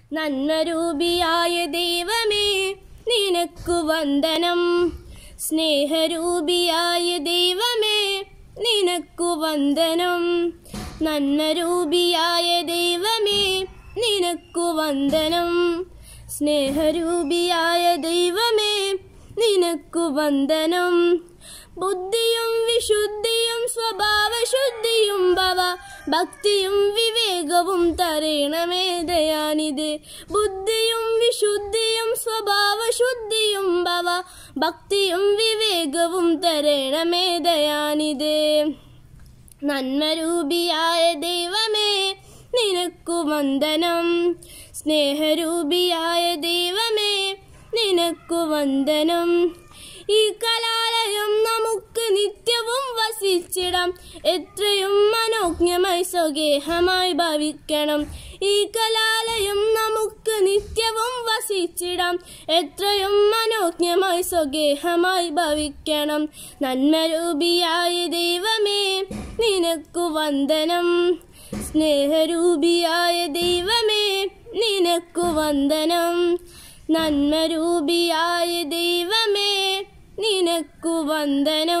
നന്മരൂപിയായ ദൈവമേ നിനക്കു വന്ദനം. സ്നേഹരൂപിയായ ദൈവമേ നിനക്കു വന്ദനം. നന്മരൂപിയായ ദൈവമേ നിനക്കു വന്ദനം. സ്നേഹരൂപിയായ ദൈവമേ നിനക്കു വന്ദനം. ബുദ്ധിയും വിശുദ്ധിയും സ്വഭാവശുദ്ധിയും ഭവ ഭക്തിയും വിവേകവും തരേണമേ ദയാനിധേ. ബുദ്ധിയും വിശുദ്ധിയും സ്വഭാവശുദ്ധിയും ഭവ ഭക്തിയും വിവേകവും തരേണമേ ദയാനിധേ. നന്മരൂപിയായ ദൈവമേ നിനക്കു വന്ദനം. സ്നേഹരൂപിയായ ദൈവമേ നിനക്കു വന്ദനം. ഈ കലാലയം നമുക്ക് നിത്യവും വസിച്ചിടാം, എത്രയും മനോജ്ഞമായി സ്വഗേഹമായി ഭവിക്കണം. ഈ കലാലയം നമുക്ക് നിത്യവും വസിച്ചിടാം, എത്രയും മനോജ്ഞമായി സ്വഗേഹമായി ഭവിക്കണം. നന്മരൂപിയായ ദൈവമേ നിനക്കു വന്ദനം. സ്നേഹരൂപിയായ ദൈവമേ നിനക്കു വന്ദനം. നന്മരൂപിയായ ദൈവമേ നിനക്കു വന്ദനം.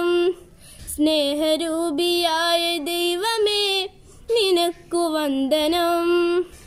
സ്നേഹരൂപിയായ ദൈവമേ നിനക്കു വന്ദനം.